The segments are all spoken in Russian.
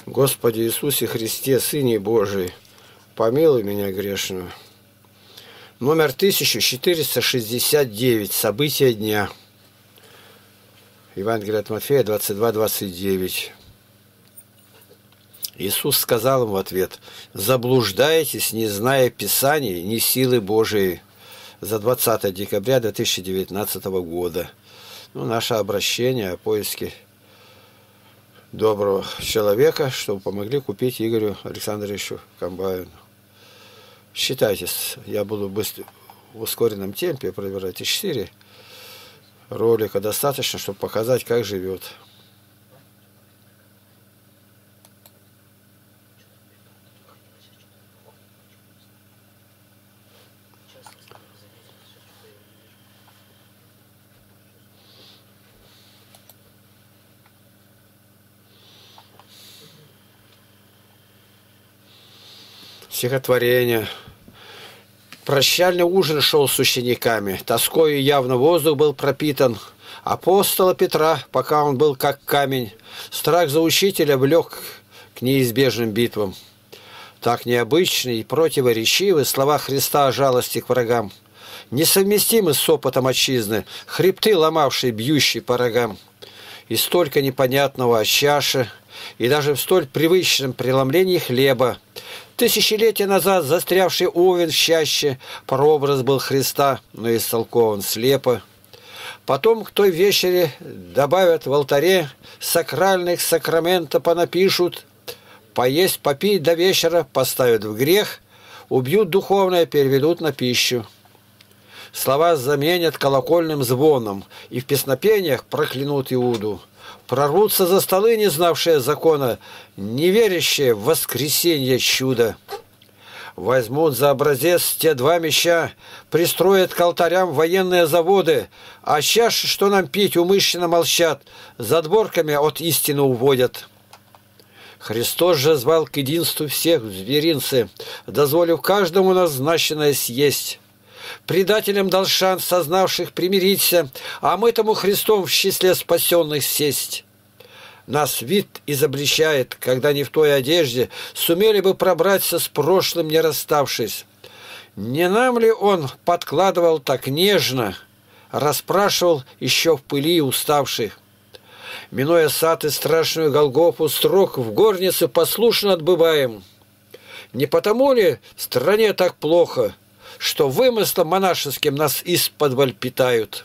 Господи Иисусе Христе, Сыне Божий, помилуй меня грешную. Номер 1469. События дня. Евангелие от Матфея 22-29. Иисус сказал им в ответ: «Заблуждаетесь, не зная Писаний, ни силы Божией». За 20 декабря 2019 года. Наше обращение о поиске доброго человека, чтобы помогли купить Игорю Александровичу комбайн. Считайте, я буду быстро в ускоренном темпе проверять 4 ролика достаточно, чтобы показать, как живет. Стихотворение. Прощальный ужин шел с учениками. Тоскою явно воздух был пропитан. Апостола Петра, пока он был как камень, страх за учителя влек к неизбежным битвам. Так необычны и противоречивы слова Христа о жалости к врагам, несовместимы с опытом отчизны, хребты ломавшие, бьющие по рогам. И столько непонятного о чаше, и даже в столь привычном преломлении хлеба. Тысячелетия назад застрявший овен в чаще прообраз был Христа, но истолкован слепо. Потом к той вечере добавят в алтаре, сакральных сакрамента понапишут, поесть, попить до вечера поставят в грех, убьют духовное, переведут на пищу. Слова заменят колокольным звоном, и в песнопениях проклянут Иуду. Прорвутся за столы, не знавшие закона, не верящие в воскресенье чудо. Возьмут за образец те 2 меча, пристроят к алтарям военные заводы, а чаши, что нам пить, умышленно молчат, задворками от истины уводят. Христос же звал к единству всех в зверинце, дозволив каждому назначенное съесть. Предателям дал шанс сознавших примириться, а мы тому Христом в числе спасенных сесть. Нас вид изобличает, когда не в той одежде сумели бы пробраться с прошлым, не расставшись. Не нам ли он подкладывал так нежно, расспрашивал еще в пыли уставших? Минуя сад и страшную Голгофу, строк в горнице послушно отбываем. Не потому ли в стране так плохо, что вымыслом монашеским нас исподволь питают?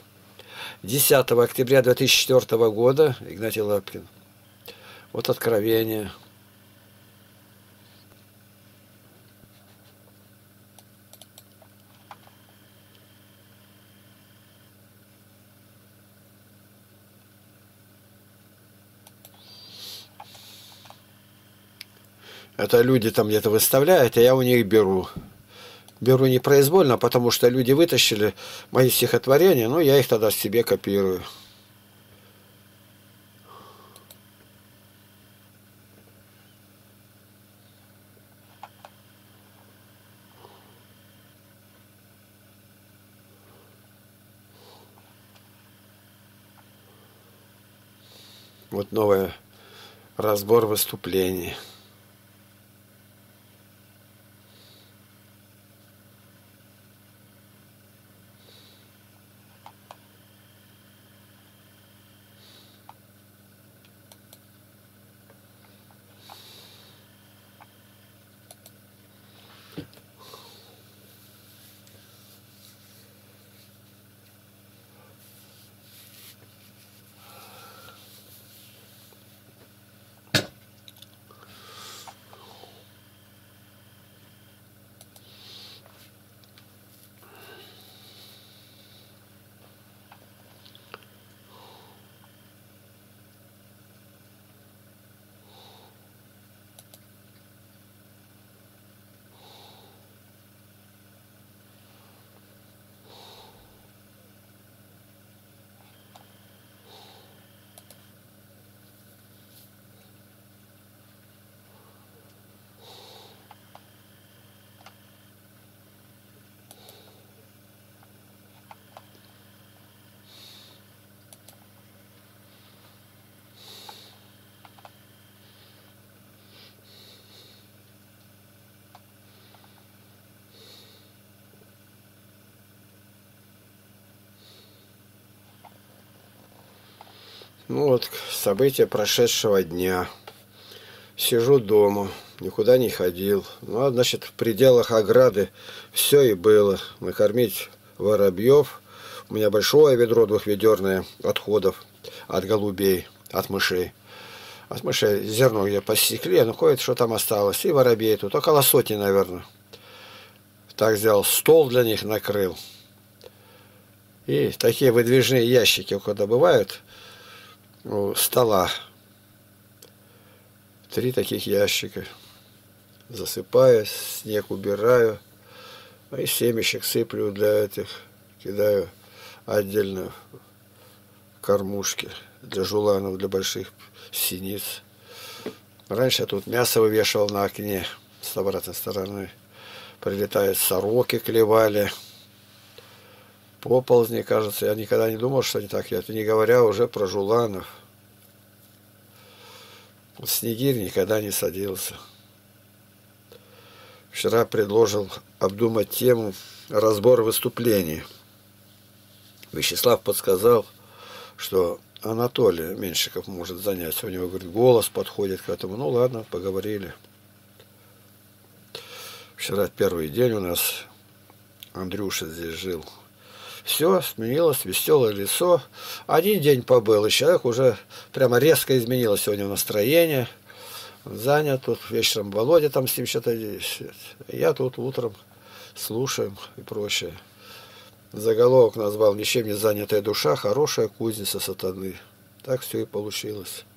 10 октября 2004 года. Игнатий Лапкин. Вот откровение. Это люди там где-то выставляют, а я у них беру. Беру непроизвольно, потому что люди вытащили мои стихотворения, но я их тогда себе копирую. Вот новый разбор выступлений. Ну вот, события прошедшего дня. Сижу дома, никуда не ходил. Ну, а, значит, в пределах ограды все и было. Накормить воробьев. У меня большое ведро двухведерное отходов от голубей, от мышей. От мышей зерно где посекли, ну ходит, что там осталось. И воробей тут, около сотни, наверное. Так сделал, стол для них накрыл. И такие выдвижные ящики, когда бывают, у стола. 3 таких ящика. Засыпаю, снег убираю. И семечек сыплю для этих. Кидаю отдельно кормушки для жуланов, для больших синиц. Раньше я тут мясо вывешивал на окне с обратной стороны. Прилетают сороки, клевали. Поползни, кажется. Я никогда не думал, что они так едят. Не говоря уже про жуланов. Снегирь никогда не садился. Вчера предложил обдумать тему разбора выступлений. Вячеслав подсказал, что Анатолий Меньшиков может заняться. У него, говорит, голос подходит к этому. Ну ладно, поговорили. Вчера первый день у нас Андрюша здесь жил. Все, сменилось, веселое лицо. Один день побыл, и человек уже прямо резко изменилось сегодня настроение. Занят тут, вечером Володя там с ним что-то. Я тут утром слушаем и прочее. Заголовок назвал «Ничем не занятая душа, хорошая кузница сатаны». Так все и получилось.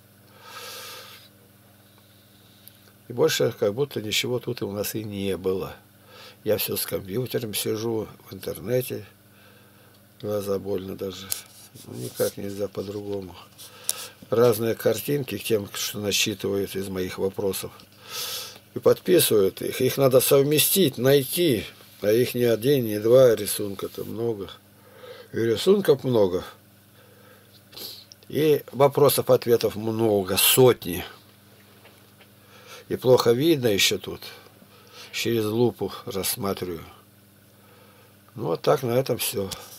И больше как будто ничего тут у нас и не было. Я все с компьютером сижу, в интернете. Глаза больно даже. Ну, никак нельзя по-другому. Разные картинки к тем, что насчитывают из моих вопросов. И подписывают их. Их надо совместить, найти. А их не один, не два рисунка-то много. И рисунков много. И вопросов-ответов много, сотни. И плохо видно еще тут. Через лупу рассматриваю. Ну вот так, на этом все.